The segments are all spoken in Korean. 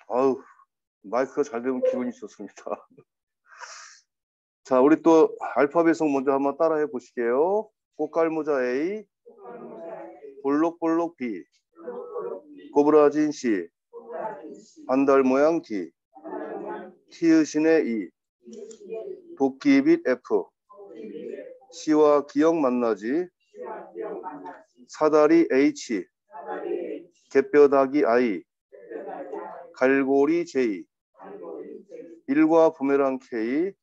아우, 마이크가 잘 되면 기분이 좋습니다. 자, 우리 또 알파벳 먼저 한번 따라해 보실게요. 꽃갈모자 A, 볼록볼록 B, 꼬부라진 C, 반달 모양 D, 티읕신의 E, 도끼빛 F, C와 기역 만나지, 사다리 H, 갯뼈다귀 I, 갈고리 J, 일과 부메랑 K,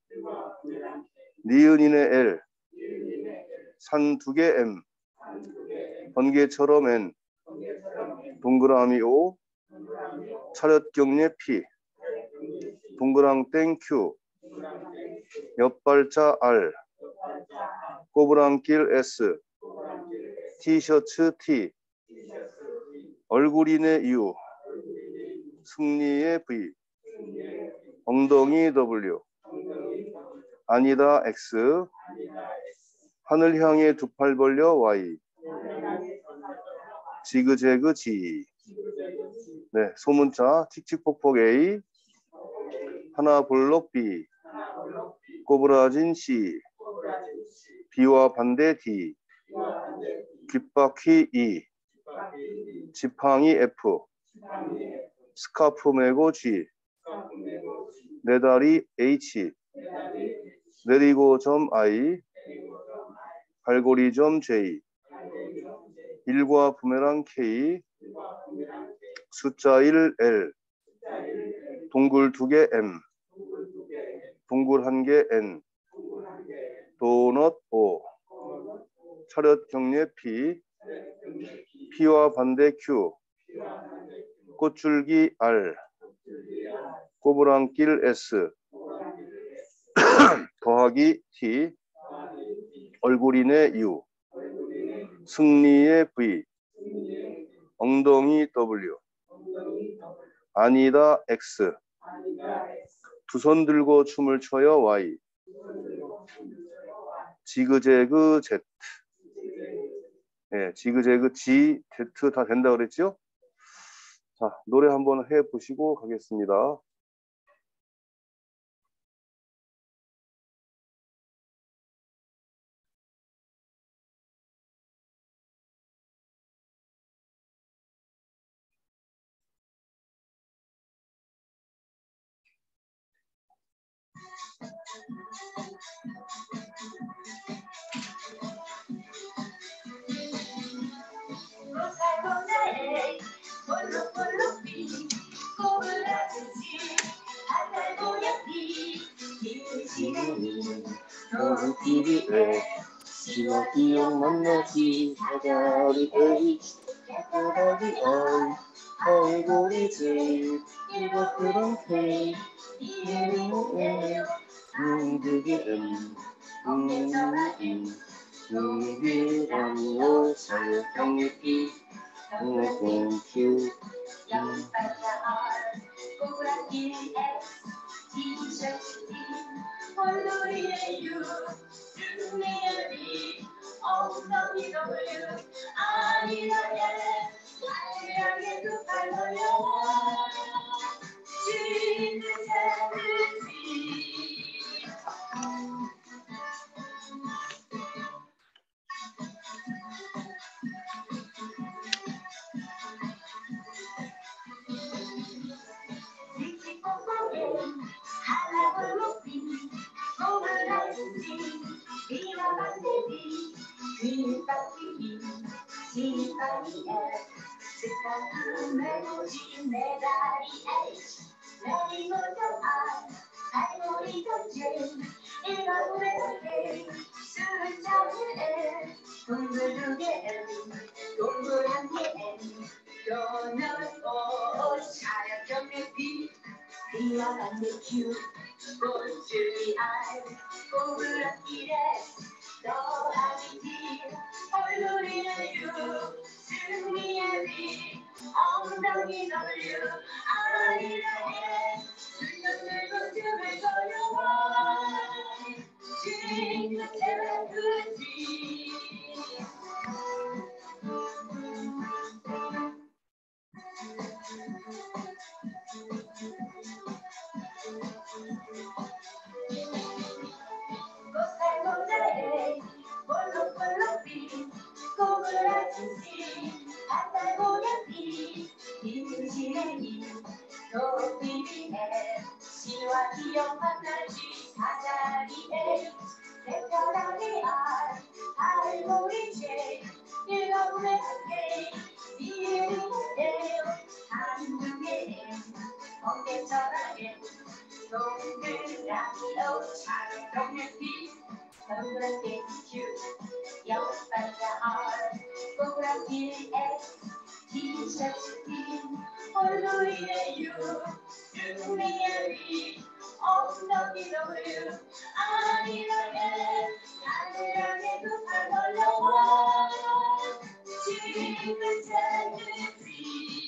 니은인의 L, 산 두 개 M, 번개처럼 N, 동그라미 O, 차렷경례 P, 동그랑땡 Q, 옆발자 R, 꼬부랑길 S, 티셔츠 T, 얼굴인의 U, 승리의 V, 엉덩이 W, 아니다 X, 하늘 향해 두 팔 벌려 Y, 지그재그 G. 네, 소문자 칙칙폭폭 A, 하나 볼록 B, 꼬부라진 C, B와 반대 D, 귓바퀴 E, 지팡이 F, 스카프 메고 G, 내 다리 H, 내리고 점 I, 갈고리 점 J, 일과 부메랑 K, 숫자 1 L, 동굴 두 개 M, 동굴 한 개 N, 도넛 O, 차렷 경례 P, P와 반대 Q, 꽃줄기 R, 꼬부랑길 S, 더하기 T, 얼굴인의 U, 승리의 V, 엉덩이 W, 아니다 X, 두 손 들고 춤을 춰요 Y, 지그재그 Z. 네, 지그재그 G, Z 다 된다 그랬죠? 자, 노래 한번 해보시고 가겠습니다. C와 기역 만나지, 사다리 H, 갯뼈다귀 I, 갈고리 J, 일과 K, 이름의 N, 두개 M, 동그라미 동그라미로 사육경례 P, 동그라미 Q, 옆발자 R, 꼬부랑길 S, 티셔츠 T, 얼굴인의 U, 승리의 V, 엉덩이 W, 아니다 S, 하늘하게 두 팔 벌려와 지그재그 G. 스카프 메고 진 내 다리 H, 내리고 점 I, 갈고리 점 J, 일과 부메랑 K, 숫자는 L, 동글 두 개 M, 동글 한 개 N, 도넛 O, 차렷 경례 P, P와 반대 Q, 꽃줄기 I, 꼬부랑길 S, 더하기 T, 얼굴인의 U, 승리의 V, 엉덩이 W, 아리랑 S, 둘 들고 춤을 춰요 Y, 지그재그 G. 노비비에 시와 기억만 날지 사자리에 대표라니 알고리제 일러보내 함께 이해리에 한중에 멍게처럼에 동그라미로 차롱했디 동그랗게 큐 옆발자 동그랗게 S 티셔츠 틴 홀로이에유 승리의 엉덩이 너를 아니라게 하늘하게 두팔 벌려와 지금은 잘되지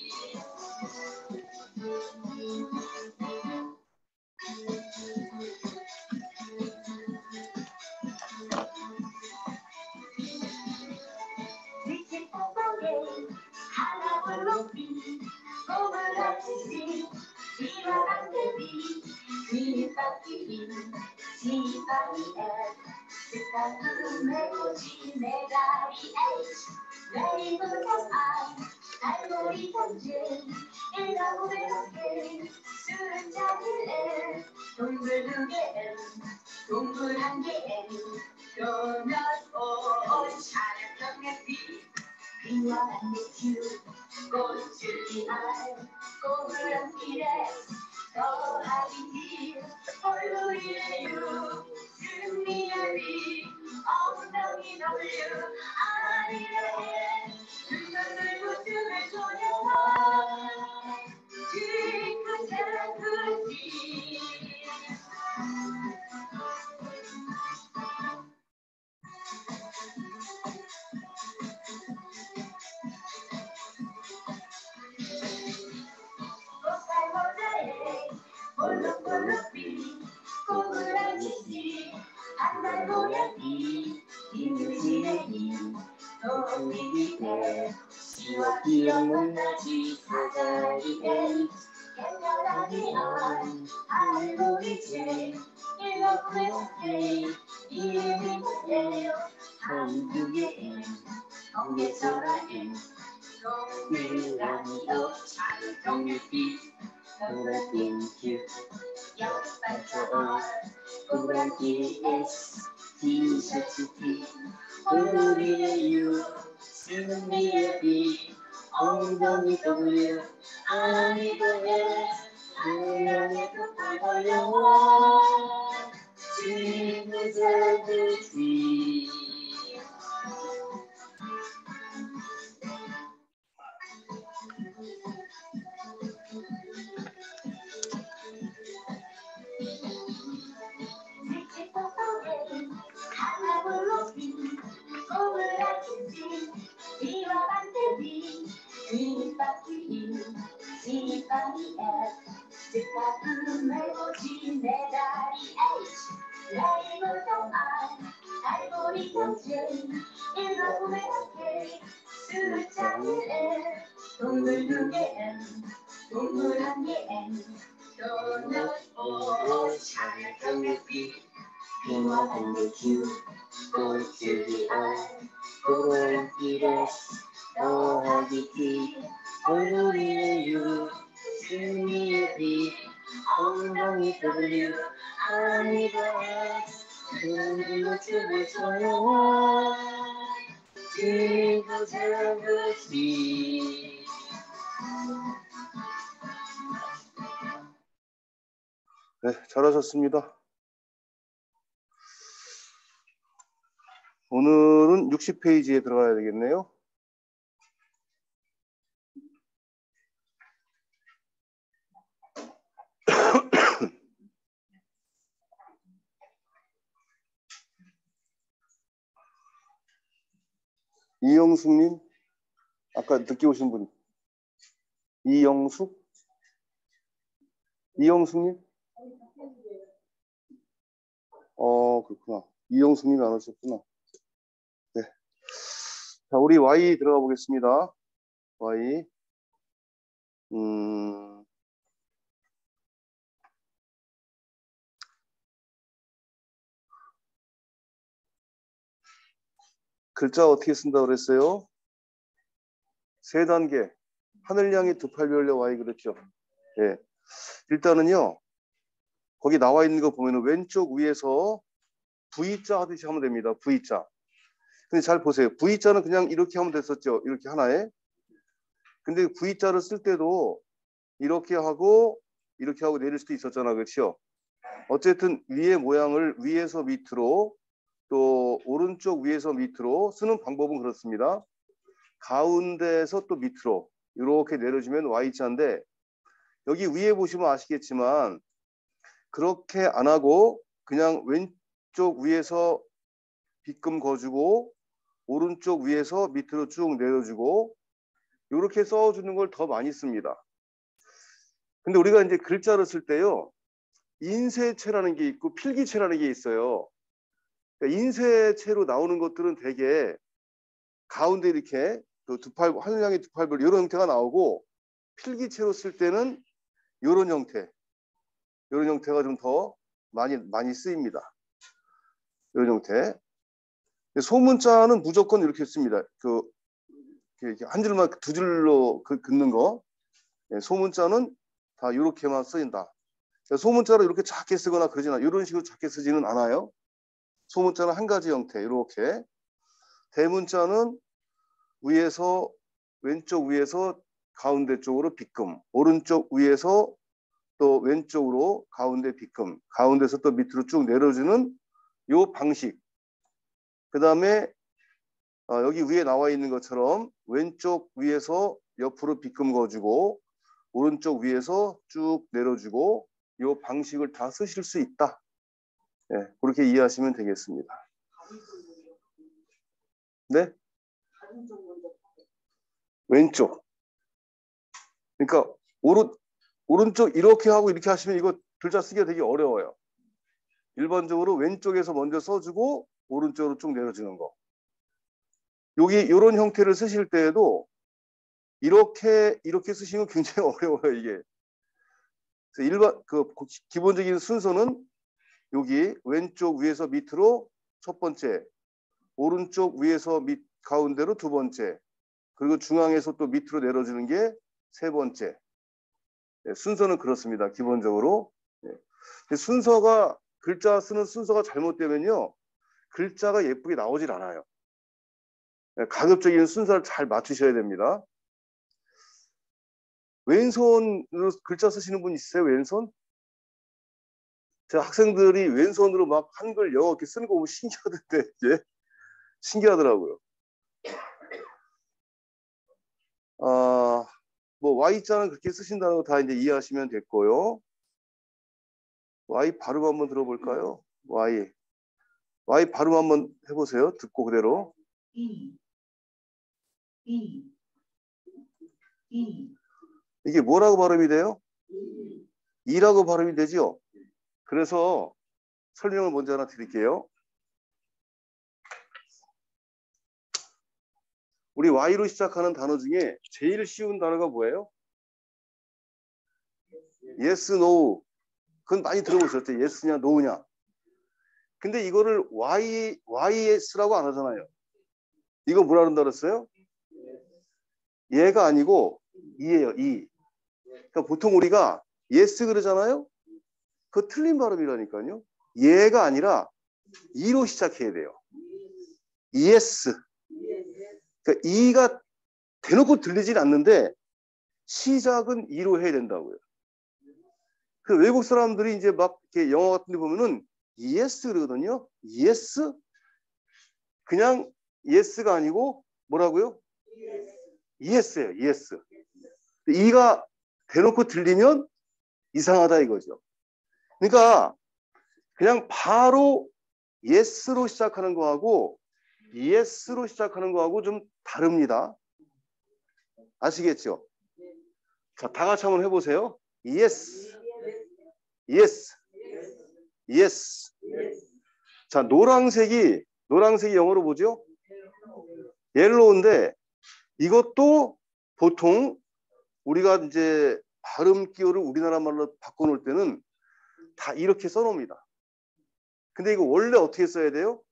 하나 높이 꿈을 가지지 비와 안되니 뒷바퀴 지팡이에 듯한 구름에 꽂힌 내 다리 레이브선 알고리 던진 일러보내 함께 술은 잔일에 동글 두 개엔 동글 한 개엔 도넛 온 촬영의 비와 반대큐 꽃줄이 꼬부란 길에 더하기 길 홀로이에요 승리의 비 엉덩이 돌려 아리랑에 등을 들고 춤을 춰려와 뒤끝에 그지 볼록볼록비 꼬부라지지 한달 고양이 이무지랭이 도비비에 시와 기억만 나지 사자리에 갱년하기 알고리제 일러보내 이해리무예요 한두개엔 멍게처럼엔 동그라미로 장동유빛 동그란 길 옆발자 동그란 길 S 티셔츠 티 홀로리의 U 승리의 B 엉덩이 W 아니고 S 하늘에 두팔 벌려와 지금 잘되지 하나불로비 꼬부라진지 비와 반대비 뒷바퀴 지팡이에 듯한 구름을 꽂힌 내 다리 레이브선 알고리 던진 일러보내 함께 술잔일에 동글 두 개엔 동글 한 개엔 도넛 오 촬영의 빛 비와 반대큐 꽃줄이 꼬부란 길에 더하기 길 홀로리에요 승리의 빛 엉덩이 W 아니고 S 눈으로 춤을 춰요 지구 잡으시 네, 잘하셨습니다. 오늘은 60페이지에 들어가야 되겠네요. 이영숙님, 아까 늦게 오신 분. 이영숙? 이영숙님? 그렇구나. 이영숙님이 안 오셨구나. 네. 자, 우리 Y 들어가 보겠습니다. Y. 글자 어떻게 쓴다고 그랬어요? 세 단계. 하늘 향해 두 팔 벌려 Y 그랬죠. 예. 일단은요. 거기 나와 있는 거 보면은 왼쪽 위에서 V자 하듯이 하면 됩니다. V자. 근데 잘 보세요. V자는 그냥 이렇게 하면 됐었죠. 이렇게 하나에. 근데 V자를 쓸 때도 이렇게 하고 내릴 수도 있었잖아. 그렇죠? 어쨌든 위의 모양을 위에서 밑으로 또 오른쪽 위에서 밑으로 쓰는 방법은 그렇습니다. 가운데에서 또 밑으로 이렇게 내려주면 Y자인데 여기 위에 보시면 아시겠지만 그렇게 안 하고 그냥 왼쪽 위에서 빗금 거주고 오른쪽 위에서 밑으로 쭉 내려주고 이렇게 써주는 걸 더 많이 씁니다. 근데 우리가 이제 글자를 쓸 때요. 인쇄체라는 게 있고 필기체라는 게 있어요. 그러니까 인쇄체로 나오는 것들은 대개 가운데 이렇게 하늘양의 두 팔별 이런 형태가 나오고 필기체로 쓸 때는 이런 형태가 좀 더 많이 쓰입니다. 이런 형태. 소문자는 무조건 이렇게 씁니다. 이렇게 한 줄만 두 줄로 긋는 거. 소문자는 다 이렇게만 쓰인다. 소문자를 이렇게 작게 쓰거나 그러진 않아요. 이런 식으로 작게 쓰지는 않아요. 소문자는 한 가지 형태 이렇게. 대문자는 왼쪽 위에서 가운데 쪽으로 빗금, 오른쪽 위에서 또 왼쪽으로 가운데 빗금, 가운데서 또 밑으로 쭉 내려주는 요 방식. 그 다음에 여기 위에 나와 있는 것처럼 왼쪽 위에서 옆으로 빗금 거주고 오른쪽 위에서 쭉 내려주고 이 방식을 다 쓰실 수 있다. 네, 그렇게 이해하시면 되겠습니다. 네? 왼쪽. 그러니까 오른쪽 이렇게 하고 이렇게 하시면 이거 글자 쓰기가 되게 어려워요. 일반적으로 왼쪽에서 먼저 써주고 오른쪽으로 쭉 내려주는 거. 여기 이런 형태를 쓰실 때에도 이렇게 쓰시면 굉장히 어려워요, 이게. 그래서 기본적인 순서는 여기 왼쪽 위에서 밑으로 첫 번째, 오른쪽 위에서 가운데로 두 번째, 그리고 중앙에서 또 밑으로 내려주는 게 세 번째. 네, 순서는 그렇습니다, 기본적으로. 네. 글자 쓰는 순서가 잘못되면요, 글자가 예쁘게 나오질 않아요. 네, 가급적인 순서를 잘 맞추셔야 됩니다. 왼손으로 글자 쓰시는 분 있으세요? 왼손? 제가 학생들이 왼손으로 막 한글, 영어 이렇게 쓰는 거 보면 신기하던데, 이제 신기하더라고요. 뭐 Y자는 그렇게 쓰신다는 거 다 이제 이해하시면 됐고요. Y 발음 한번 들어볼까요? Y 발음 한번 해보세요. 듣고 그대로. 이게 뭐라고 발음이 돼요? 이라고 발음이 되죠? 그래서 설명을 먼저 하나 드릴게요. 우리 Y로 시작하는 단어 중에 제일 쉬운 단어가 뭐예요? Yes, No. 그건 많이 들어보셨죠? Yes냐, No냐. 근데 이거를 YS라고 안 하잖아요. 이거 뭐라 그런다 그랬어요? 얘가 아니고 이예요, 이. 그러니까 보통 우리가 yes 그러잖아요. 그거 틀린 발음이라니까요. 얘가 아니라 이로 시작해야 돼요. yes. 그러니까 이가 대놓고 들리진 않는데 시작은 이로 해야 된다고요. 그 외국 사람들이 이제 막 이렇게 영어 같은 데 보면은 yes 그러거든요. yes. 그냥 yes가 아니고 뭐라고요? yes예요. yes. 이가 대놓고 들리면 이상하다 이거죠. 그러니까 그냥 바로 yes로 시작하는 거하고 yes로 시작하는 거하고 좀 다릅니다. 아시겠죠? 자, 다 같이 한번 해보세요. yes, yes, yes. 자, 노란색이 영어로 뭐죠? 옐로우인데 이것도 보통 우리가 이제 발음 기호를 우리나라 말로 바꿔놓을 때는 다 이렇게 써놓습니다. 근데 이거 원래 어떻게 써야 돼요?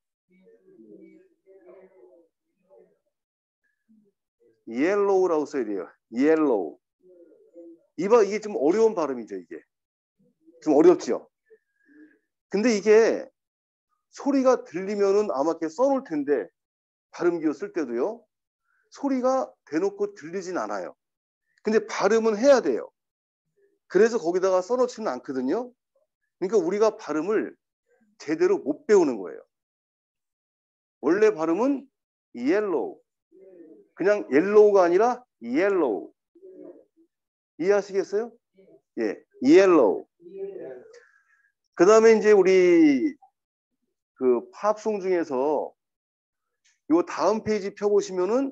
yellow라고 써야 돼요. yellow. 이게 좀 어려운 발음이죠. 이게 좀 어렵지요. 근데 이게 소리가 들리면은 아마 이렇게 써놓을 텐데 발음기호 쓸 때도요. 소리가 대놓고 들리진 않아요. 근데 발음은 해야 돼요. 그래서 거기다가 써놓지는 않거든요. 그러니까 우리가 발음을 제대로 못 배우는 거예요. 원래 발음은 yellow. 그냥 yellow가 아니라 yellow. 이해하시겠어요? 예, yellow. 그 다음에 이제 우리 그 팝송 중에서 요 다음 페이지 펴보시면은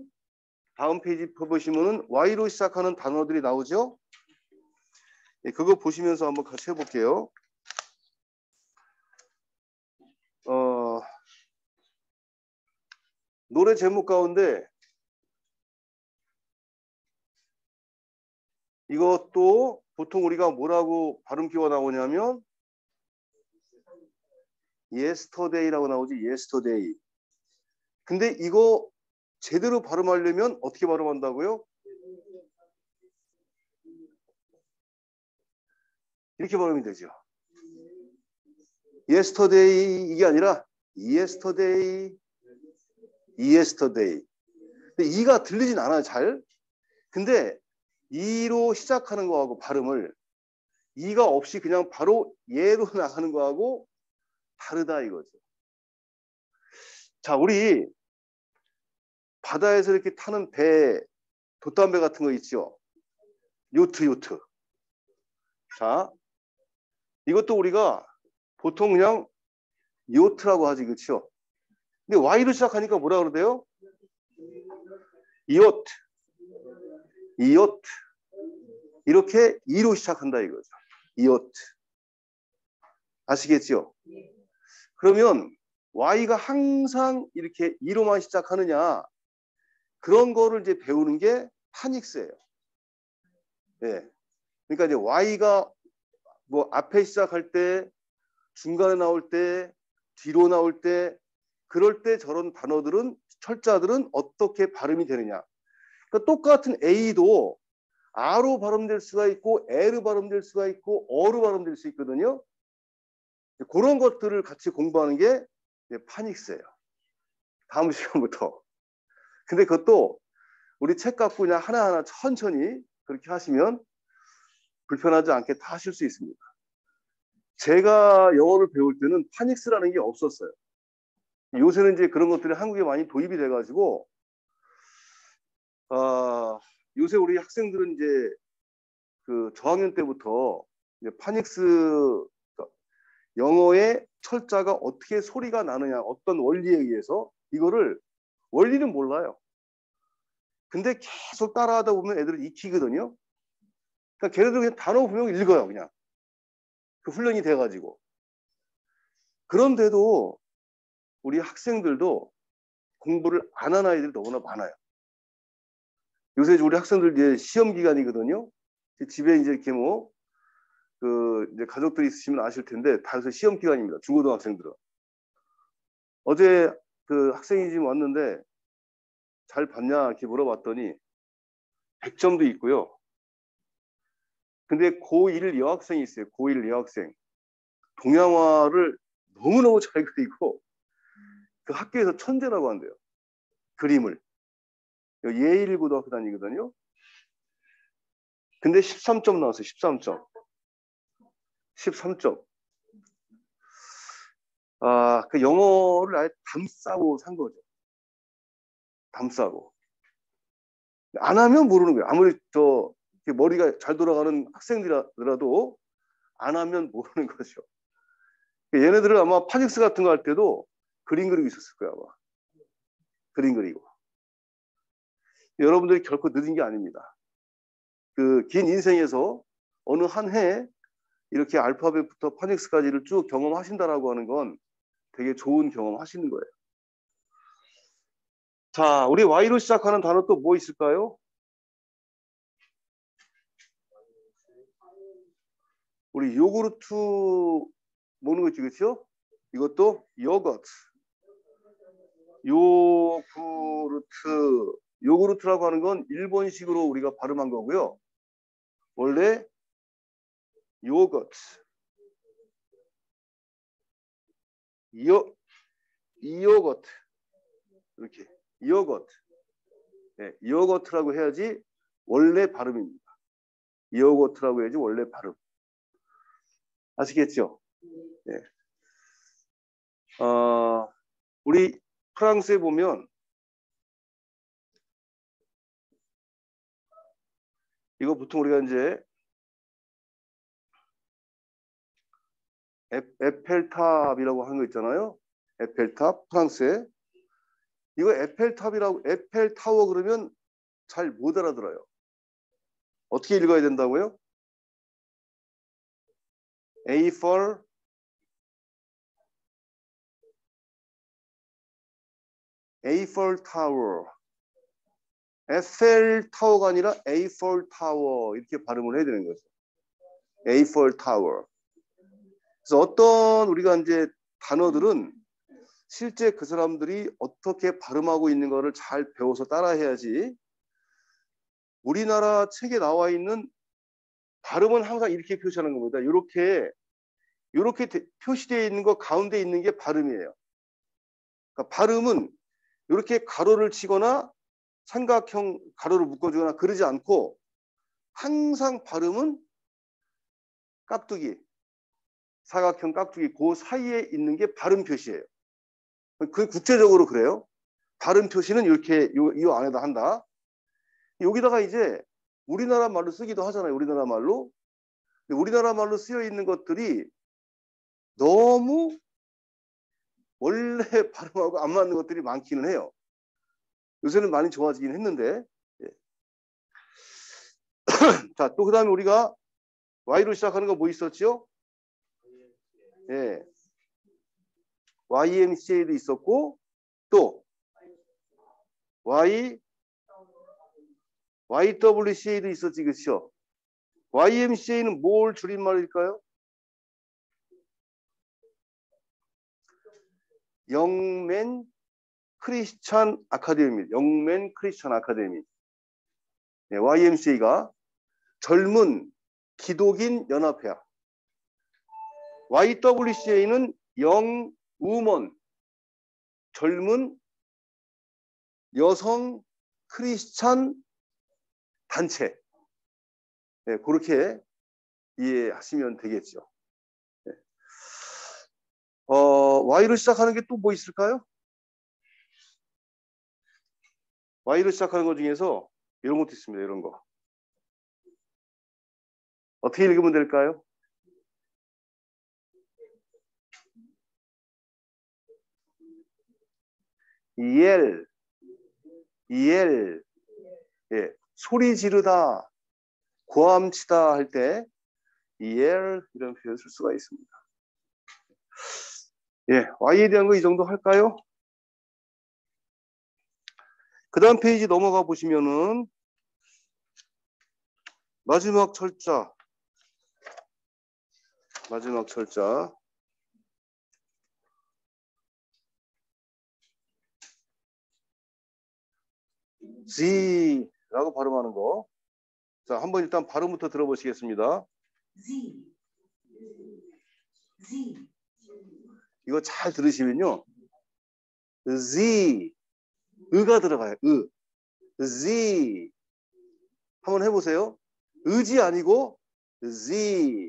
Y로 시작하는 단어들이 나오죠? 예, 그거 보시면서 한번 같이 해볼게요. 노래 제목 가운데 이것도 보통 우리가 뭐라고 발음기가 나오냐면 yesterday라고 나오지. yesterday. 근데 이거 제대로 발음하려면 어떻게 발음한다고요? 이렇게 발음이 되죠. yesterday 이게 아니라 yesterday. 근데 이가 들리진 않아요. 잘. 근데 이로 시작하는 거하고 발음을 이가 없이 그냥 바로 예로 나가는 거하고 다르다 이거죠. 자, 우리 바다에서 이렇게 타는 배, 돛담배 같은 거 있죠? 요트. 자, 이것도 우리가 보통 그냥 요트라고 하지, 그렇죠? 근데 Y로 시작하니까 뭐라 그러대요? 이요트. 이렇게 E로 시작한다 이거죠. 이요트. 아시겠죠? 그러면 Y가 항상 이렇게 E로만 시작하느냐? 그런 거를 이제 배우는 게 파닉스예요. 네. 그러니까 이제 Y가 뭐 앞에 시작할 때, 중간에 나올 때, 뒤로 나올 때, 그럴 때 저런 단어들은, 철자들은 어떻게 발음이 되느냐. 그러니까 똑같은 A도 R로 발음될 수가 있고, L로 발음될 수가 있고, 어로 발음될 수 있거든요. 그런 것들을 같이 공부하는 게 파닉스예요. 다음 시간부터. 근데 그것도 우리 책 갖고 그냥 하나하나 천천히 그렇게 하시면 불편하지 않게 다 하실 수 있습니다. 제가 영어를 배울 때는 파닉스라는 게 없었어요. 요새는 이제 그런 것들이 한국에 많이 도입이 돼가지고, 요새 우리 학생들은 이제 그 저학년 때부터 이제 파닉스, 영어의 철자가 어떻게 소리가 나느냐, 어떤 원리에 의해서 이거를 원리는 몰라요. 근데 계속 따라하다 보면 애들은 익히거든요. 그러니까 걔네들 그냥 단어 분명 읽어요, 그냥. 그 훈련이 돼가지고. 그런데도 우리 학생들도 공부를 안 하는 아이들이 너무나 많아요. 요새 우리 학생들 이제 시험 기간이거든요. 집에 이제 이렇게 이제 가족들이 있으시면 아실 텐데, 다 요새 시험 기간입니다. 중고등학생들은. 어제 그 학생이 지금 왔는데, 잘 봤냐? 이렇게 물어봤더니, 100점도 있고요. 근데 고1 여학생이 있어요. 고1 여학생. 동양화를 너무너무 잘 그리고, 그 학교에서 천재라고 한대요. 그림을. 예일고등학교 다니거든요. 근데 13점 나왔어요. 13점. 그 영어를 아예 담싸고 산 거죠. 담싸고. 안 하면 모르는 거예요. 아무리 머리가 잘 돌아가는 학생들이라도 안 하면 모르는 거죠. 얘네들은 아마 파닉스 같은 거 할 때도 그림 그리고 있었을 거야, 아마. 그림 그리고. 여러분들이 결코 늦은 게 아닙니다. 그 긴 인생에서 어느 한 해 이렇게 알파벳부터 파닉스까지를 쭉 경험하신다라고 하는 건 되게 좋은 경험 하시는 거예요. 자, 우리 Y로 시작하는 단어 또 뭐 있을까요? 우리 요구르트 먹는 거 있지, 그렇죠? 이것도 요거트. 요구르트라고 하는 건 일본식으로 우리가 발음한 거고요. 원래 요거트. 요거트. 이렇게 요거트. 네, 요거트라고 해야지 원래 발음입니다. 요거트라고 해야지 원래 발음. 아시겠죠? 네. 우리 프랑스에 보면 이거 보통 우리가 이제 에펠탑이라고 하는 거 있잖아요. 에펠탑, 프랑스에. 이거 에펠탑이라고, 에펠타워 그러면 잘 못 알아들어요. 어떻게 읽어야 된다고요? 에이펄 타워. 에펠 타워가 아니라 에이펄 타워 이렇게 발음을 해야 되는 거죠. 에이펄 타워. 그래서 어떤 우리가 이제 단어들은 실제 그 사람들이 어떻게 발음하고 있는 거를 잘 배워서 따라해야지. 우리나라 책에 나와 있는 발음은 항상 이렇게 표시하는 겁니다. 이렇게 표시되어 있는 거 가운데 있는 게 발음이에요. 그러니까 발음은 이렇게 가로를 치거나 삼각형 가로를 묶어주거나 그러지 않고 항상 발음은 깍두기, 사각형 깍두기 그 사이에 있는 게 발음 표시예요. 그 국제적으로 그래요. 발음 표시는 이렇게 이 안에다 한다. 여기다가 이제 우리나라 말로 쓰기도 하잖아요. 우리나라 말로. 우리나라 말로 쓰여 있는 것들이 너무 원래 발음하고 안 맞는 것들이 많기는 해요. 요새는 많이 좋아지긴 했는데. 예. 자, 또 그 다음에 우리가 Y로 시작하는 거 뭐 있었죠? 예. YMCA도 있었고, 또 YWCA도 있었지, 그렇죠? YMCA는 뭘 줄임말일까요? 영맨 크리스찬 아카데미. 영맨 크리스찬 아카데미. 네, YMCA가 젊은 기독인 연합회야. YWCA는 영 우먼, 젊은 여성 크리스찬 단체. 네, 그렇게 이해하시면 되겠죠. 네. Y로 시작하는 게 또 뭐 있을까요? Y로 시작하는 것 중에서 이런 것도 있습니다. 이런 거. 어떻게 읽으면 될까요? 예, 소리 지르다, 고함치다 할 때 이런 표현을 쓸 수가 있습니다. 예, Y에 대한 거 이 정도 할까요? 그 다음 페이지 넘어가 보시면은 마지막 철자. Z라고 발음하는 거. 자, 한번 일단 발음부터 들어보시겠습니다. Z. 이거 잘 들으시면요. Z. 의가 들어가요. Z. 한번 해보세요. 의지 아니고 Z.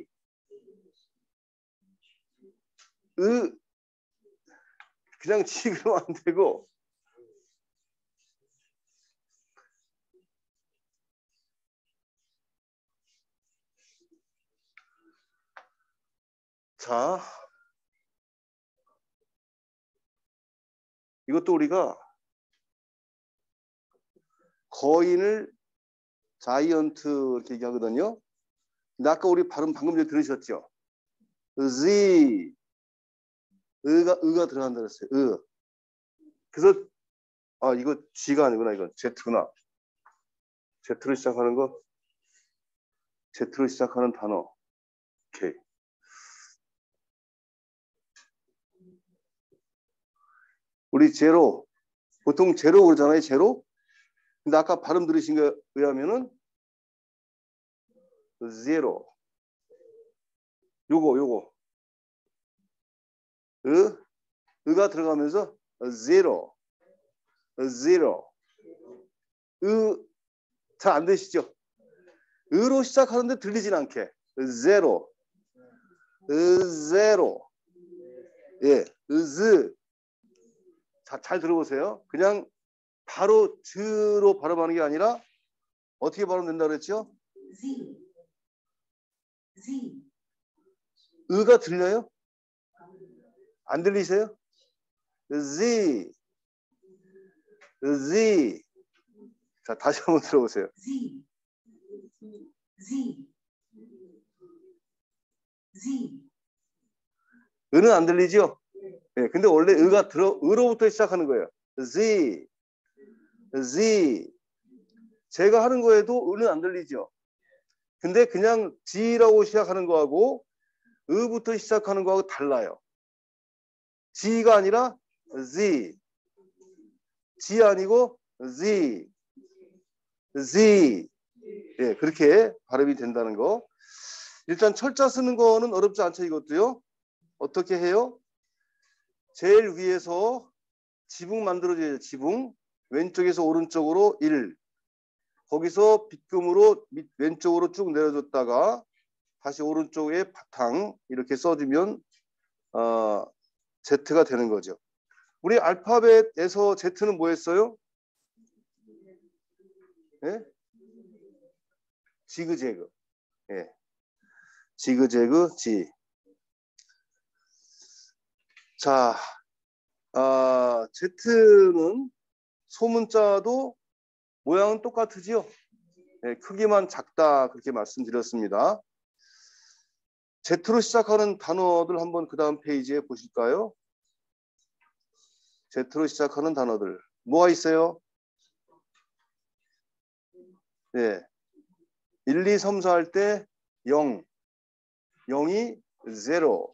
그냥 지그러면 안 되고. 자, 이것도 우리가 거인을 자이언트 이렇게 얘기하거든요. 근데 아까 우리 발음 방금 전에 들으셨죠? Z. 의가 들어간다 그랬어요. 그래서 이거 G가 아니구나. 이건 Z구나. Z로 시작하는 거. Z로 시작하는 단어. 오케이. 우리 제로. 보통 제로 그러잖아요. 제로. 근데 아까 발음 들으신 거에 의하면은 zero. 요거. 으가 들어가면서 zero. 잘 안 되시죠? 으로 시작하는데 들리진 않게. zero. 예, 자, 잘 들어보세요. 그냥 바로 즈로 발음하는 게 아니라 어떻게 발음된다 그랬죠? 으가 들려요? 안 들리세요? Z. 자, 다시 한번 들어보세요. 으는 안 들리죠? 예, 근데 원래 으로부터 시작하는 거예요. Z. 제가 하는 거에도 으는 안 들리죠? 근데 그냥 G라고 시작하는 거하고 으부터 시작하는 거하고 달라요. G가 아니라 Z. G 아니고 Z. 예, 그렇게 발음이 된다는 거. 일단 철자 쓰는 거는 어렵지 않죠, 이것도요. 어떻게 해요? 제일 위에서 지붕 만들어줘야죠. 지붕. 왼쪽에서 오른쪽으로 1. 거기서 빗금으로 왼쪽으로 쭉 내려줬다가 다시 오른쪽에 바탕 이렇게 써주면 Z가 되는 거죠. 우리 알파벳에서 Z는 뭐였어요? 예? 지그재그. 예. 지그재그 G. 자, Z는 소문자도 모양은 똑같으지요? 예, 크기만 작다 그렇게 말씀드렸습니다. Z로 시작하는 단어들 한번 그 다음 페이지에 보실까요? Z로 시작하는 단어들 뭐가 있어요? 네. 1, 2, 3, 4 할 때 0, 0이 0.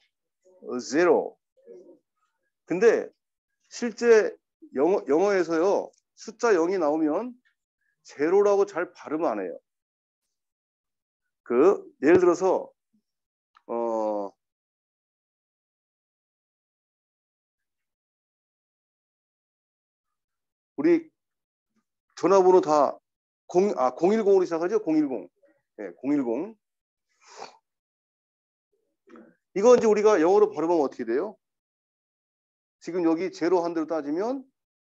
근데 실제 영어에서요 숫자 0이 나오면 제로라고 잘 발음 안 해요. 예를 들어서 우리 전화번호 다 010으로 시작하죠? 010. 네, 010. 이거 이제 우리가 영어로 발음하면 어떻게 돼요? 지금 여기 제로 한 대로 따지면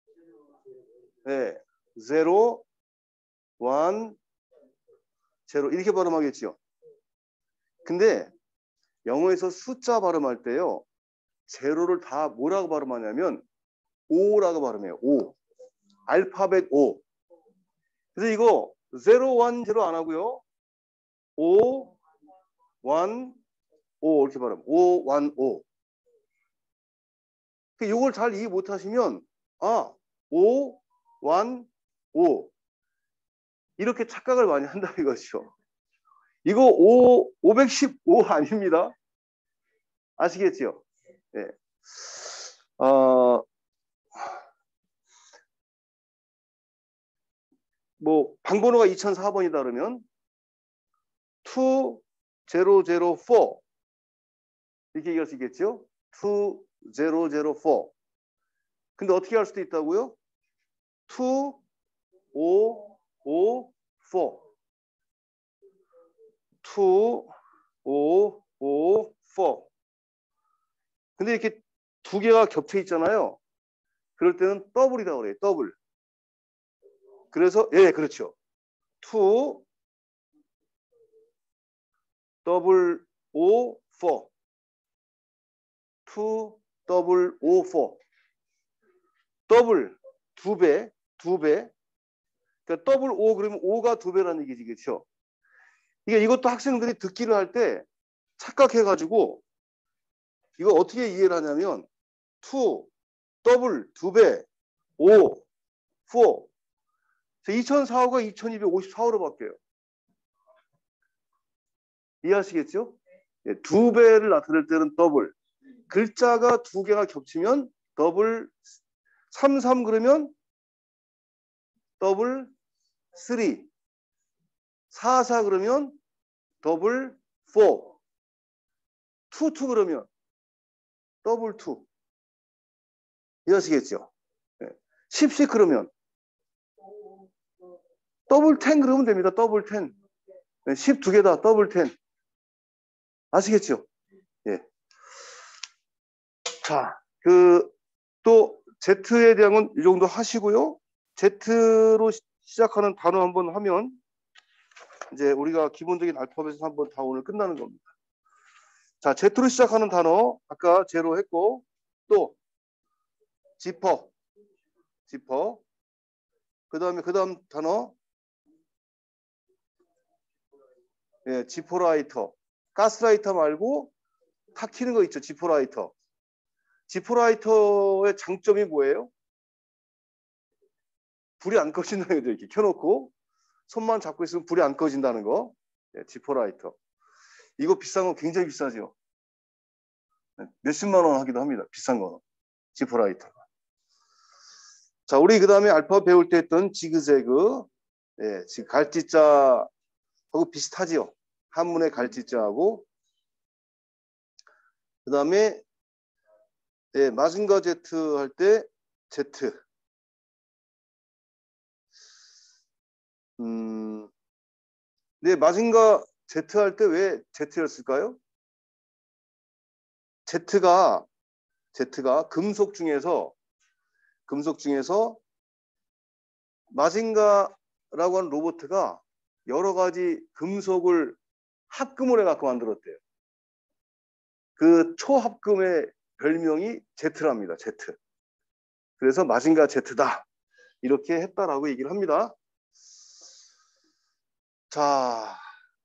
네, 0, 1, 0 이렇게 발음하겠죠. 근데 영어에서 숫자 발음할 때요. 제로를 다 뭐라고 발음하냐면 O라고 발음해요. O. 알파벳 O. 그래서 이거 0, 1, 0 안 하고요. O, 1, O 이렇게 발음. O, 1, O. 이걸 잘 이해 못하시면 O, 1, O 이렇게 착각을 많이 한다 이거죠. 이거 515 아닙니다. 아시겠죠? 네. 뭐 방번호가 2004번이다 그러면 2004 이렇게 얘기할 수 있겠죠? 2004. 근데 어떻게 할 수도 있다고요? 2554. 2554. 근데 이렇게 두 개가 겹쳐 있잖아요. 그럴 때는 더블이라고 그래요. 더블. 그래서 예, 그렇죠. 2 더블 5 4. 2 더블 5 4. 더블 두 배. 그러니까 더블 5 그러면 5가 두 배라는 얘기지, 그렇죠? 이것도 학생들이 듣기를 할 때 착각해가지고 이거 어떻게 이해를 하냐면 2 더블 두 배 5 4 2004호가 2254호로 바뀌어요. 이해하시겠죠? 예, 두 배를 나타낼 때는 더블. 글자가 두 개가 겹치면 더블 33 그러면 더블 3 44 그러면 더블 4. 2 그러면 더블 2. 이해하시겠죠? 10 그러면 더블 10 그러면 됩니다. 더블 10. 10 두 개 다 더블 10. 아시겠죠? 예. 자, 또 Z에 대한 건 이 정도 하시고요. Z로 시작하는 단어 한번 하면 이제 우리가 기본적인 알파벳에서 한번 다 오늘 끝나는 겁니다. 자, Z로 시작하는 단어 아까 제로 했고 또 지퍼. 그 다음 단어 지퍼라이터. 가스라이터 말고 탁 키는 거 있죠. 지퍼라이터. 지퍼라이터의 장점이 뭐예요? 불이 안 꺼진다는 거죠. 이렇게 켜놓고 손만 잡고 있으면 불이 안 꺼진다는 거. 지퍼라이터. 이거 비싼 거 굉장히 비싸죠. 몇십만 원 하기도 합니다. 비싼 거. 지퍼라이터. 자, 우리 그 다음에 알파 배울 때 했던 지그재그. 지금 갈지자하고 비슷하지요. 한문의 갈지자하고. 그 다음에 마징가 Z 할 때 Z. 마징가 Z 할 때 왜 Z였을까요? Z가 금속 중에서 마징가라고 하는 로봇가 여러 가지 금속을 합금을 해갖고 만들었대요. 그 초합금의 별명이 Z랍니다. Z. 그래서 마징가 Z다. 이렇게 했다라고 얘기를 합니다. 자,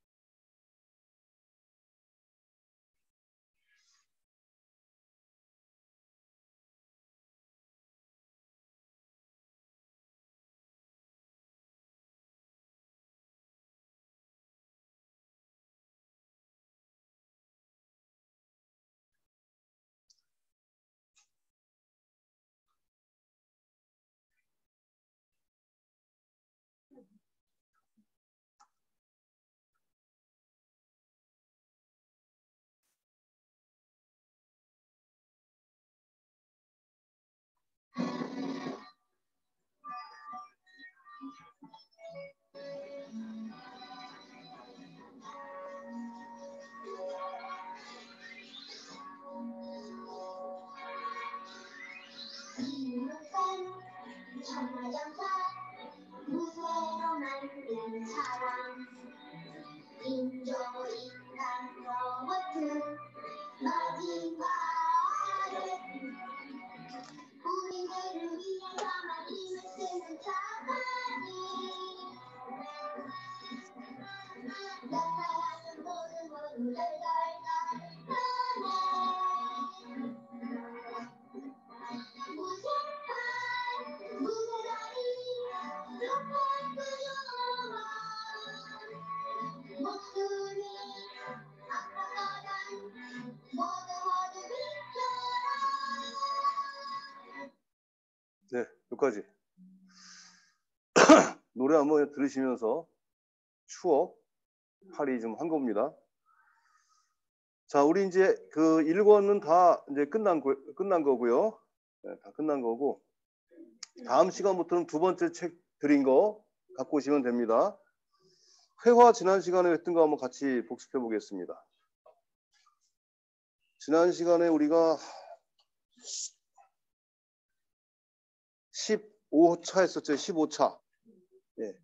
무쇠로 만든 사람 인조 인간 로봇 마징가를 우리들을 위해서만 힘을 쓰는 척하니 나타나는 모든 덜덜덜 무쇠팔 무쇠다리 로봇 구조만 목소리 아까보단 모두 비켜라. 네, 여기까지. 노래 한번 들으시면서 추억 파리 좀 한 겁니다. 자, 우리 이제 그 1권은 다 이제 끝난 거고요. 다 끝난 거고 다음 시간부터는 두 번째 책 드린 거 갖고 오시면 됩니다. 회화 지난 시간에 했던 거 한번 같이 복습해 보겠습니다. 지난 시간에 우리가 15차 했었죠. 15차. 예.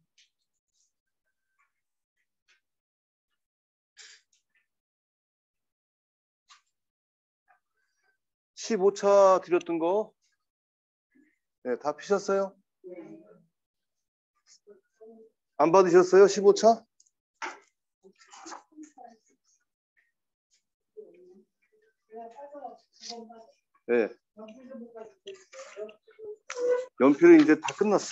15차 드렸던 거 다 피셨어요? 안 받으셨어요? 15차? 네. 연필은 이제 다 끝났어.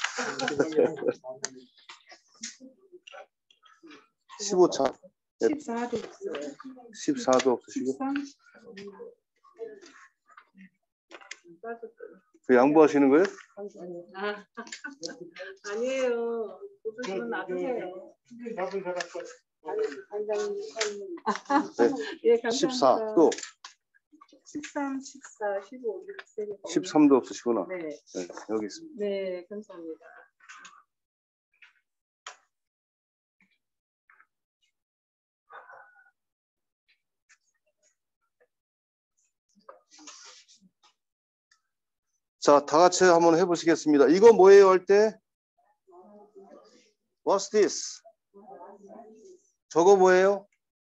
15차. 14도 없어요. 14도 없으시고. 13? 그 양보하시는 거예요? 아니에요. 보수시면 놔두세요. 예, 14. 감사합니다. 또 13, 14, 15, 16, 13도 없으시구나. 네, 네, 여기 있습니다. 네, 감사합니다. 자, 다 같이 한번 해보시겠습니다. 이거 뭐예요 할 때? What's this? 저거 뭐예요?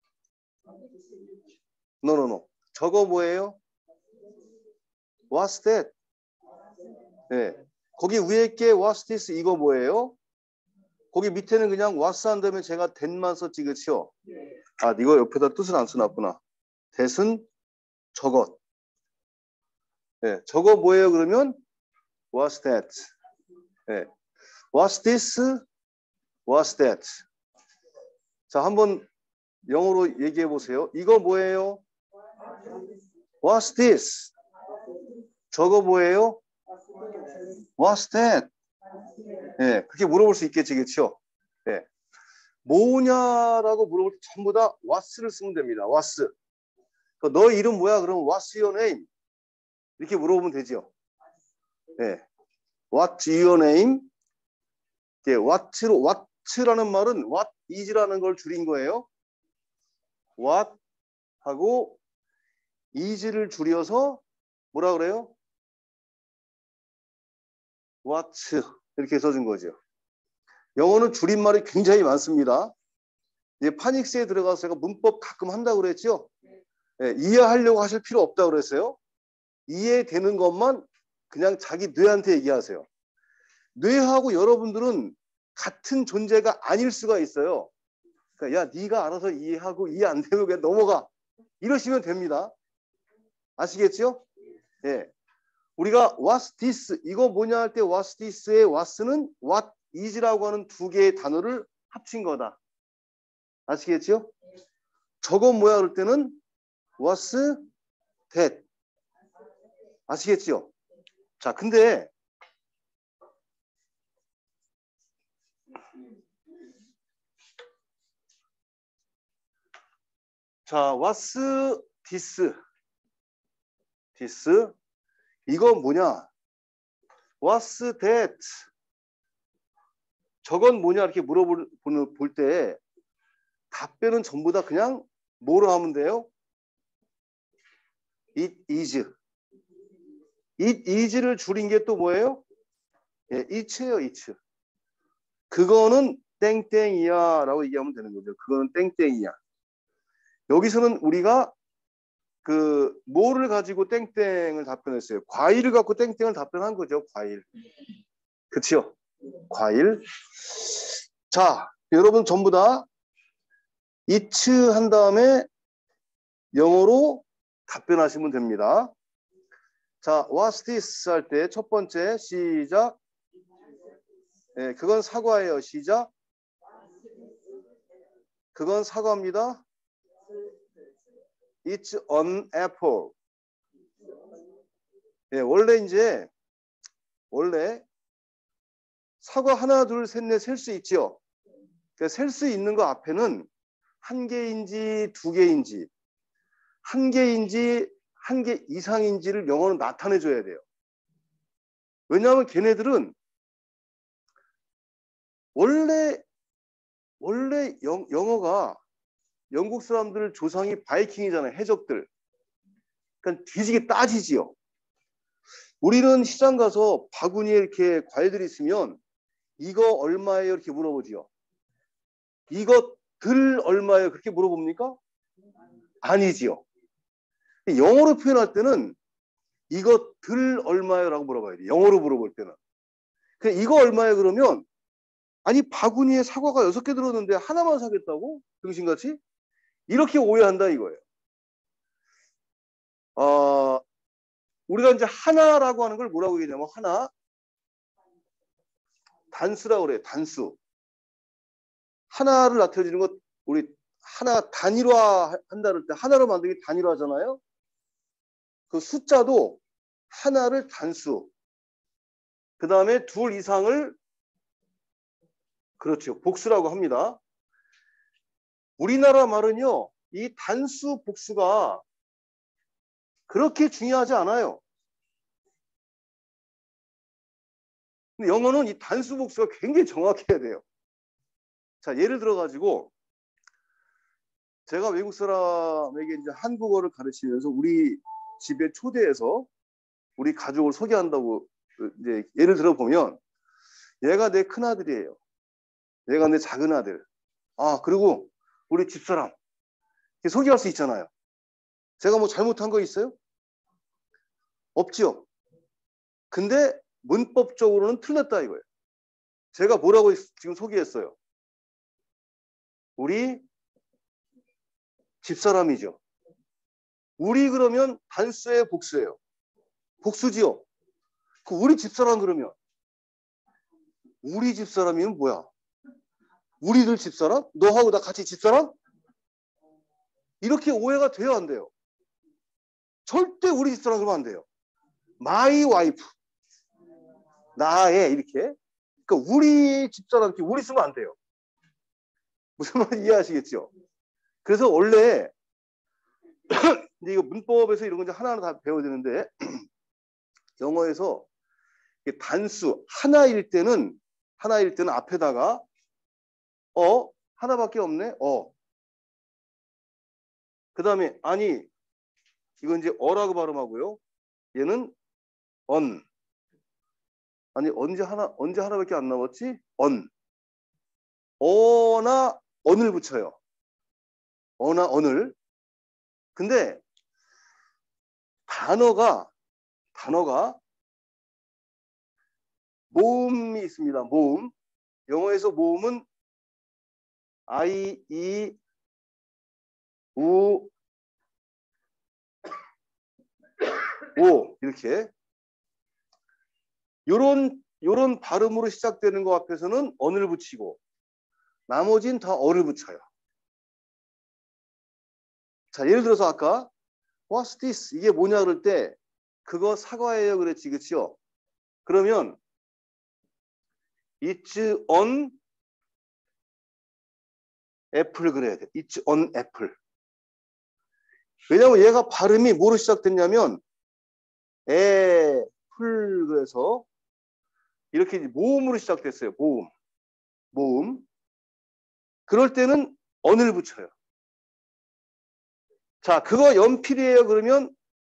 No. 저거 뭐예요? What's that? 네. 거기 위에 게 What's this? 이거 뭐예요? 거기 밑에는 그냥 What's 한 다음에 제가 that만 썼지, 그치요? 아, 이거 옆에다 뜻을 안 써놨구나. that은 저것. 네. 저거 뭐예요? 그러면 What's that? 네. What's this? What's that? 자, 한번 영어로 얘기해 보세요. 이거 뭐예요? What's this? 저거 뭐예요? What's that? 예, 그렇게 물어볼 수 있겠지, 그렇죠? 예, 뭐냐라고 물어볼 때 전부 다 what's를 쓰면 됩니다. what's. 너 이름 뭐야? 그럼 what's your name? 이렇게 물어보면 되죠. 예, what's your name? 예, what라는 말은 what is라는 걸 줄인 거예요. what 하고 is를 줄여서 뭐라 그래요? what 이렇게 써준 거죠. 영어는 줄임말이 굉장히 많습니다. 이제 파닉스에 들어가서 제가 문법 가끔 한다고 그랬죠. 예, 이해하려고 하실 필요 없다고 그랬어요. 이해되는 것만 그냥 자기 뇌한테 얘기하세요. 뇌하고 여러분들은 같은 존재가 아닐 수가 있어요. 그러니까 야, 네가 알아서 이해하고 이해 안 되면 그냥 넘어가. 이러시면 됩니다. 아시겠죠? 예. 우리가 what's this? 이거 뭐냐 할 때 what's this의 what's,는 what is라고 하는 두 개의 단어를 합친 거다. 아시겠죠? 저거 뭐야 그럴 때는 what's that. 아시겠죠? 자, 근데 자, what's this? this 이건 뭐냐? What's that? 저건 뭐냐 이렇게 물어볼 때 답변은 전부 다 그냥 뭐로 하면 돼요? It is. It is를 줄인 게 또 뭐예요? 예, it예요, it. 그거는 땡땡이야 라고 얘기하면 되는 거죠. 그거는 땡땡이야. 여기서는 우리가 그 뭐를 가지고 땡땡을 답변했어요. 과일을 갖고 땡땡을 답변한 거죠. 과일. 그치요? 과일. 자, 여러분 전부 다 it 한 다음에 영어로 답변하시면 됩니다. 자, what's this 할 때 첫 번째 시작. 네, 그건 사과예요. 시작. 그건 사과입니다. It's an apple. 네, 원래 사과 하나, 둘, 셋, 넷 셀 수 있죠. 그러니까 셀 수 있는 거 앞에는 한 개인지 두 개인지 한 개인지 한 개 이상인지를 영어는 나타내 줘야 돼요. 왜냐하면 걔네들은 원래 영어가 영국 사람들 조상이 바이킹이잖아요. 해적들. 그러니까 뒤지게 따지지요. 우리는 시장 가서 바구니에 이렇게 과일들이 있으면 이거 얼마예요? 이렇게 물어보지요. 이것들 얼마예요? 그렇게 물어봅니까? 아니지요. 영어로 표현할 때는 이것들 얼마예요? 라고 물어봐야 돼요. 영어로 물어볼 때는. 그냥 이거 얼마예요? 그러면 아니 바구니에 사과가 6개 들었는데 하나만 사겠다고? 등신같이? 이렇게 오해한다 이거예요. 우리가 이제 하나라고 하는 걸 뭐라고 얘기하냐면 하나 단수라고 그래요. 단수. 하나를 나타내주는 것 우리 하나 단일화 한다 그럴 때 하나로 만들기 단일화잖아요. 그 숫자도 하나를 단수. 그 다음에 둘 이상을 그렇죠. 복수라고 합니다. 우리나라 말은요, 이 단수, 복수가 그렇게 중요하지 않아요. 근데 영어는 이 단수, 복수가 굉장히 정확해야 돼요. 자, 예를 들어가지고, 제가 외국 사람에게 이제 한국어를 가르치면서 우리 집에 초대해서 우리 가족을 소개한다고 이제 예를 들어 보면, 얘가 내 큰아들이에요. 얘가 내 작은 아들. 아, 그리고 우리 집사람. 이렇게 소개할 수 있잖아요. 제가 뭐 잘못한 거 있어요? 없죠. 근데 문법적으로는 틀렸다 이거예요. 제가 뭐라고 지금 소개했어요? 우리 집사람이죠. 우리 그러면 단수예요, 복수예요? 복수지요. 그 우리 집사람 그러면 우리 집사람이면 뭐야? 우리들 집사람? 너하고 나 같이 집사람? 이렇게 오해가 돼요, 안 돼요? 절대 우리 집사람 그러면 안 돼요. My wife. 나의 이렇게. 그러니까 우리 집사람 이렇게 우리 쓰면 안 돼요. 무슨 말인지 이해하시겠죠? 그래서 원래 근데 이거 문법에서 이런 거 이제 하나하나 다 배워야 되는데 영어에서 단수 하나일 때는 앞에다가 하나밖에 없네. 그다음에 아니 이건 이제 어라고 발음하고요. 얘는 on. 아니 언제 하나밖에 안 남았지? on. 어나 언을 붙여요. 어나 언을. 근데 단어가 모음이 있습니다. 모음. 영어에서 모음은 I, E, U, O 이렇게 요런 발음으로 시작되는 거 앞에서는 언을 붙이고 나머지는 다 어를 붙여요. 자, 예를 들어서 아까 What's this? 이게 뭐냐 그럴 때 그거 사과예요 그랬지, 그렇죠? 그러면 It's on apple 그래야 돼. It's on apple. 왜냐면 얘가 발음이 뭐로 시작됐냐면 애플 그래서 이렇게 모음으로 시작됐어요. 모음. 그럴 때는 언을 붙여요. 자, 그거 연필이에요. 그러면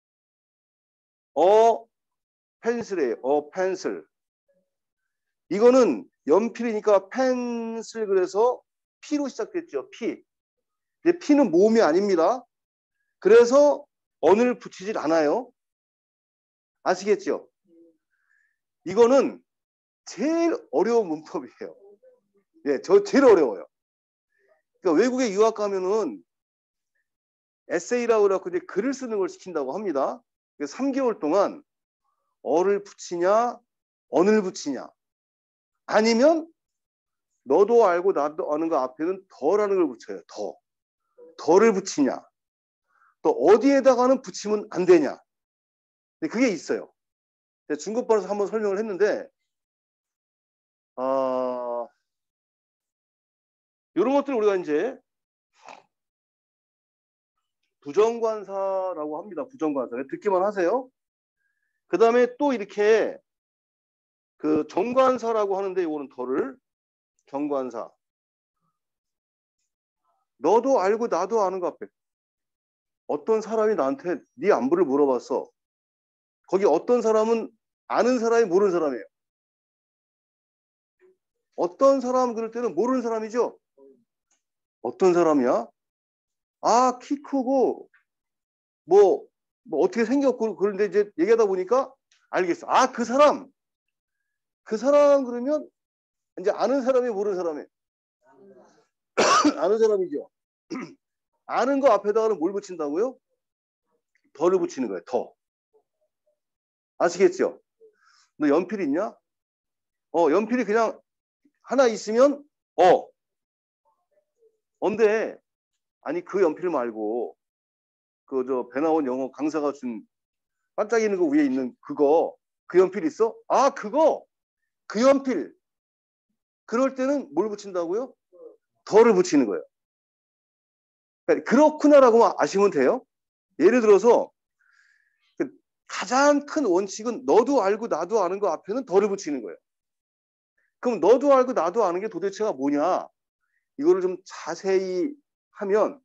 펜슬이에요. 펜슬. 이거는 연필이니까 펜슬 그래서 P로 시작됐죠. P. 근데 P는 모음이 아닙니다. 그래서 언을 붙이질 않아요. 아시겠죠? 이거는 제일 어려운 문법이에요. 예, 저 제일 어려워요. 그러니까 외국에 유학 가면은 에세이라고 그래갖고 이제 글을 쓰는 걸 시킨다고 합니다. 3개월 동안 어를 붙이냐, 언을 붙이냐. 아니면 너도 알고 나도 아는 거 앞에는 더라는 걸 붙여요. 더를 붙이냐. 또 어디에다가는 붙이면 안 되냐. 근데 그게 있어요. 중급반에서 한번 설명을 했는데 이런 것들을 우리가 이제 부정관사라고 합니다. 부정관사. 듣기만 하세요. 그 다음에 또 이렇게 그 정관사라고 하는데 이거는 더를 정관사. 너도 알고 나도 아는 거 앞에 어떤 사람이 나한테 네 안부를 물어봤어. 거기 어떤 사람은 아는 사람이 모르는 사람이에요. 어떤 사람 그럴 때는 모르는 사람이죠. 어떤 사람이야? 아, 키 크고 뭐 어떻게 생겼고 그런데 이제 얘기하다 보니까 알겠어. 아, 그 사람 그러면 이제 아는 사람이 모르는 사람이 아는 사람이죠. 아는 거 앞에다가는 뭘 붙인다고요? 더를 붙이는 거예요. 더. 아시겠죠? 너 연필 있냐? 연필이 그냥 하나 있으면 언데 아니 그 연필 말고 그 저 배 나온 영어 강사가 준 반짝이는 거 위에 있는 그 연필 있어? 아, 그 연필. 그럴 때는 뭘 붙인다고요? 더를 붙이는 거예요. 그러니까 그렇구나라고 아시면 돼요. 예를 들어서 가장 큰 원칙은 너도 알고 나도 아는 거 앞에는 덜을 붙이는 거예요. 그럼 너도 알고 나도 아는 게 도대체가 뭐냐? 이거를 좀 자세히 하면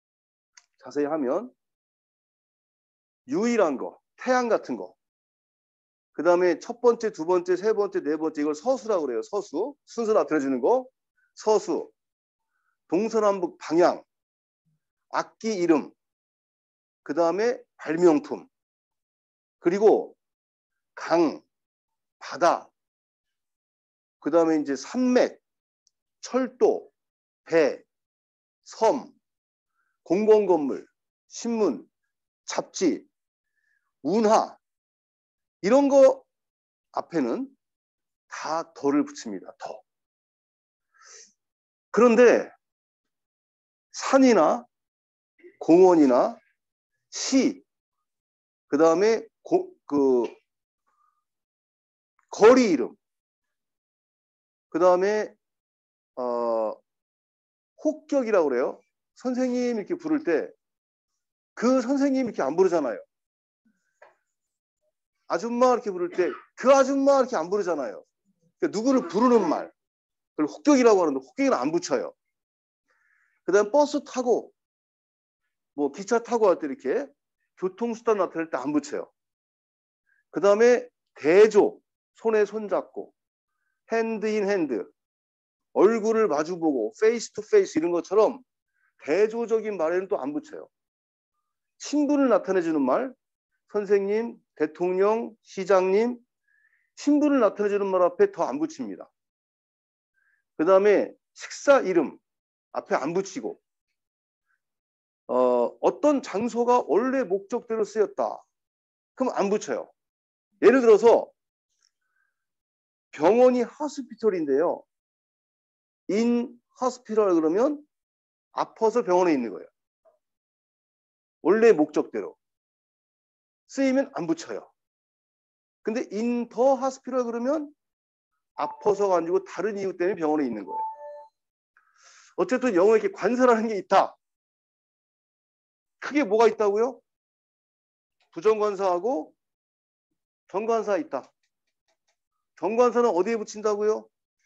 유일한 거, 태양 같은 거. 그 다음에 첫 번째, 두 번째, 세 번째, 네 번째 이걸 서수라고 그래요. 서수. 순서 나타내주는 거. 서수. 동서남북 방향. 악기 이름. 그 다음에 발명품. 그리고 강, 바다. 그 다음에 이제 산맥, 철도, 배, 섬, 공공건물, 신문, 잡지, 운하 이런 거 앞에는 다 덜을 붙입니다. 더. 그런데 산이나 공원이나 시, 그 다음에 거리 이름, 그 다음에 혹격이라고 그래요. 선생님 이렇게 부를 때 그 선생님 이렇게 안 부르잖아요. 아줌마 이렇게 부를 때 그 아줌마 이렇게 안 부르잖아요. 그러니까 누구를 부르는 말, 그걸 혹격이라고 하는데 혹격이는 안 붙여요. 그 다음 버스 타고 뭐 기차 타고 할 때 이렇게 교통수단 나타낼 때 안 붙여요. 그 다음에 대조, 손에 손잡고 핸드 인 핸드, 얼굴을 마주보고 페이스 투 페이스 이런 것처럼 대조적인 말에는 또 안 붙여요. 신분을 나타내주는 말, 선생님, 대통령, 시장님, 신분을 나타내주는 말 앞에 더 안 붙입니다. 그 다음에 식사 이름 앞에 안 붙이고 어떤 장소가 원래 목적대로 쓰였다. 그럼 안 붙여요. 예를 들어서 병원이 하스피털인데요. 인 하스피털 그러면 아파서 병원에 있는 거예요. 원래 목적대로. 쓰이면 안 붙여요. 근데 인 더 하스피털 그러면 아파서가 아니고 다른 이유 때문에 병원에 있는 거예요. 어쨌든 영어에 이렇게 관사라는 게 있다. 크게 뭐가 있다고요? 부정관사하고 정관사 있다. 정관사는 어디에 붙인다고요?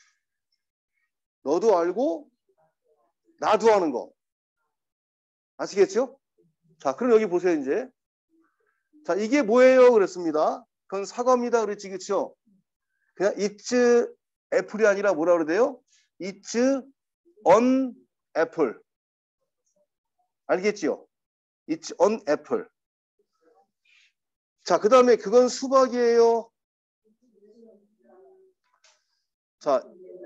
너도 알고 나도 아는 거. 아시겠죠? 자, 그럼 여기 보세요, 이제. 자, 이게 뭐예요? 그랬습니다. 그건 사과입니다. 그랬지, 그쵸? 그냥 it's apple이 아니라 뭐라 그러대요? it's on apple. 알겠지요? it's on apple. 자, 그 다음에 그건 수박이에요. 자,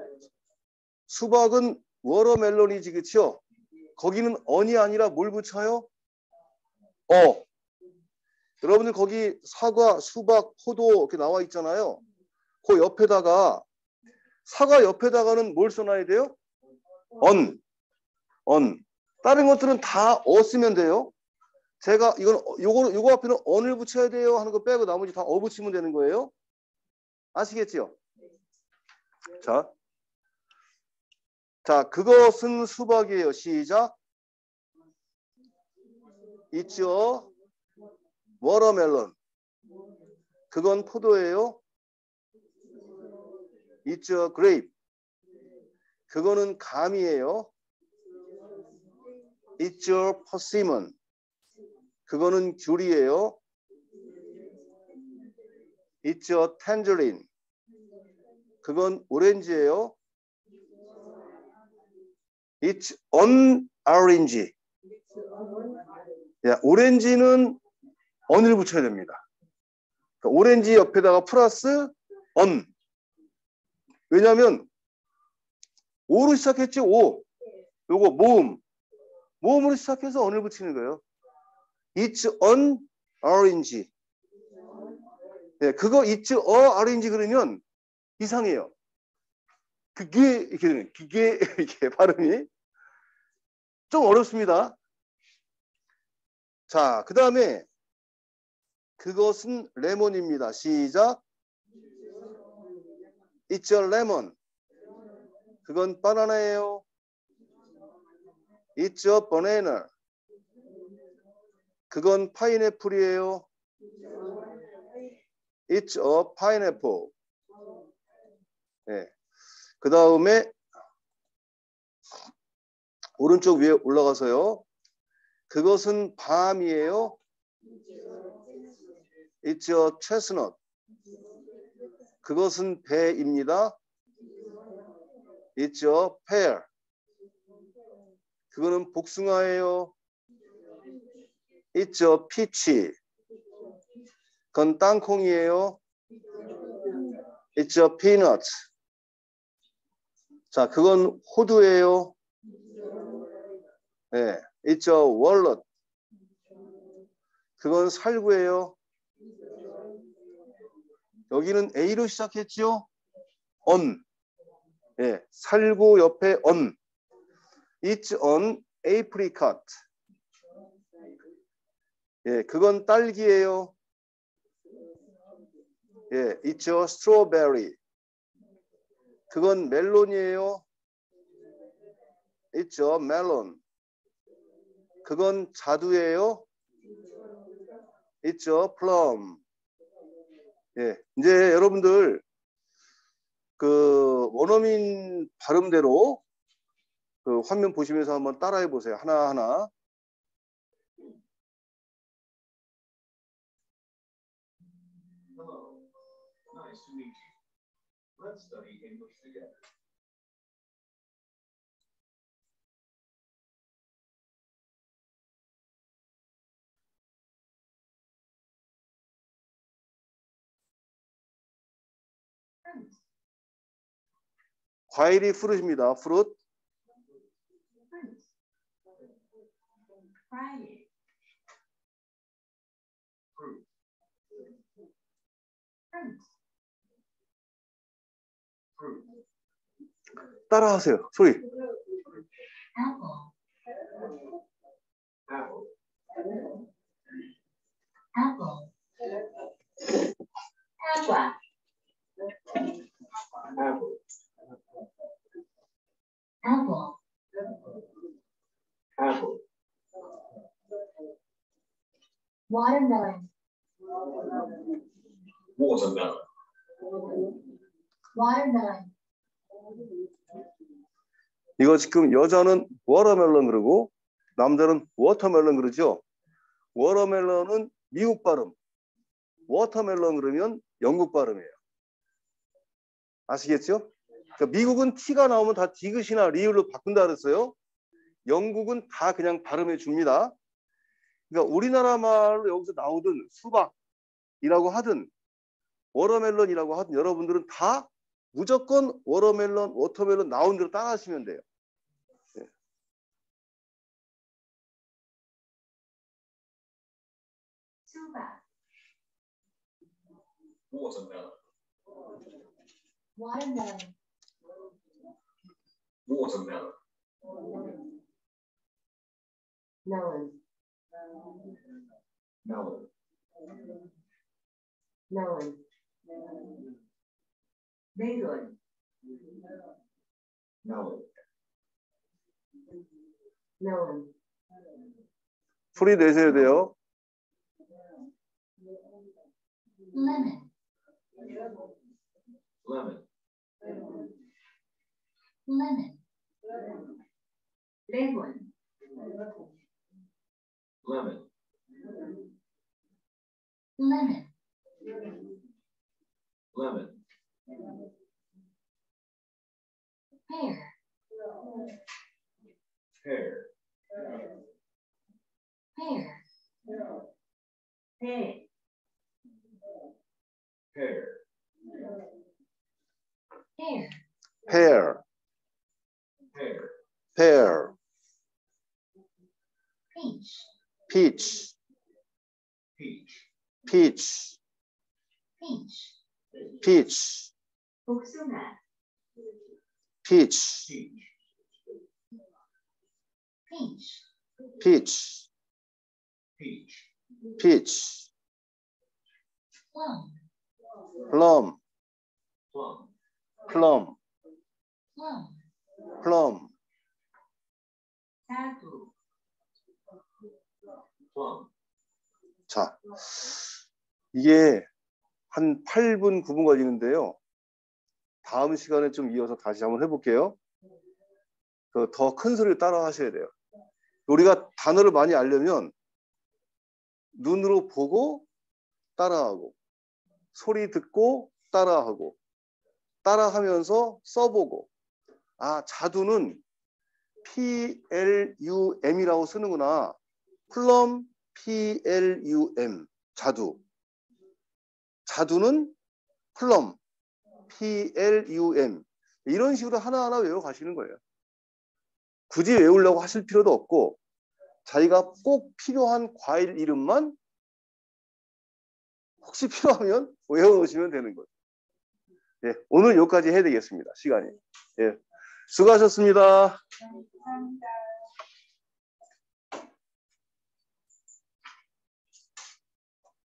수박은 워터멜론이지, 그쵸? 거기는 on이 아니라 뭘 붙여요? 여러분들 거기 사과, 수박, 포도 이렇게 나와 있잖아요. 그 옆에다가 사과 옆에다가는 뭘 써놔야 돼요? on. 다른 것들은 다 쓰면 돼요. 제가 이건 요거 앞에는 on을 붙여야 돼요 하는 거 빼고 나머지 다 붙이면 되는 거예요. 아시겠지요? 자, 그것은 수박이에요. 시작. It's a watermelon. 그건 포도예요. It's a grape. 그거는 감이에요. It's a persimmon. 그거는 귤이에요. It's a tangerine. 그건 오렌지예요. It's an orange. 야, 오렌지는 on을 붙여야 됩니다. 그러니까 오렌지 옆에다가 플러스 on. 왜냐하면 오로 시작했지. 오. 요거 모음으로 시작해서 on을 붙이는 거예요. It's an orange. 네, 그거 it's a orange 그러면 이상해요. 그게 이렇게 되는 그게 이렇게 발음이 좀 어렵습니다. 자, 그 다음에 그것은 레몬입니다. 시작. It's a lemon. 그건 바나나예요. It's a banana. 그건 파인애플이에요. It's a pineapple. 네. 그 다음에 오른쪽 위에 올라가서요. 그것은 밤이에요. It's a chestnut. 그것은 배입니다. It's a pear. 그거는 복숭아예요. It's a peach. 그건 땅콩이에요. It's a peanut. 자, 그건 호두예요. 네, It's a walnut. 그건 살구예요. 여기는 A로 시작했죠? on. 예, 살구 옆에 on. It's an apricot. 예, 그건 딸기예요. 예, It's a strawberry. 그건 멜론이에요. It's a melon. 그건 자두예요. It's a plum. 예, 이제 여러분들 그 원어민 발음대로 그 화면 보시면서 한번 따라해 보세요. 하나하나. Hello. Nice to meet you. Let's study English together. 과일이 fruit입니다. fruit. Fruit. Fruit. 따라하세요. 소리. apple, Apple. apple, agua, Apple. apple, Apple. watermelon, Watermelon. watermelon, 이거 지금 여자는 워터멜론 그러고 남자는 워터멜론 그러죠. 워터멜론은 미국 발음. 워터멜론 그러면 영국 발음이에요. 아시겠죠? 그러니까 미국은 T가 나오면 다 디귿이나 리을로 바꾼다 그랬어요. 영국은 다 그냥 발음해 줍니다. 그러니까 우리나라 말로 여기서 나오든 수박이라고 하든 워터멜론이라고 하든 여러분들은 다 무조건 워터멜론, 워터멜론 나온 대로 따라하시면 돼요. 네. 수박, Watermelon. watermelon, Watermelon. melon, Melon. melon, melon, Melon. melon, 소리 내셔야 돼요. lemon, Lemon. lemon, lemon, Lemon. lemon, Lemon. pear, Pear. pear, pear, Pear. pear, pear, Pear. pear, peach, peach, Peach. peach, peach, peach, 복숭아, peach, Peach. peach, peach, Peach. peach, plum, plum, Plum. plum, plum, plum, 자두, Plum. 자, 이게 한 8분, 9분 걸리는데요. 다음 시간에 좀 이어서 다시 한번 해볼게요. 더 큰 소리를 따라 하셔야 돼요. 우리가 단어를 많이 알려면 눈으로 보고 따라하고, 소리 듣고 따라하고, 따라하면서 써보고, 아, 자두는 PLUM이라고 쓰는구나. 플럼, PLUM, 자두. 자두는 플럼, PLUM. 이런 식으로 하나하나 외워가시는 거예요. 굳이 외우려고 하실 필요도 없고, 자기가 꼭 필요한 과일 이름만 혹시 필요하면 외워놓으시면 되는 거예요. 예, 오늘 여기까지 해야 되겠습니다. 시간이. 예, 수고하셨습니다. 감사합니다.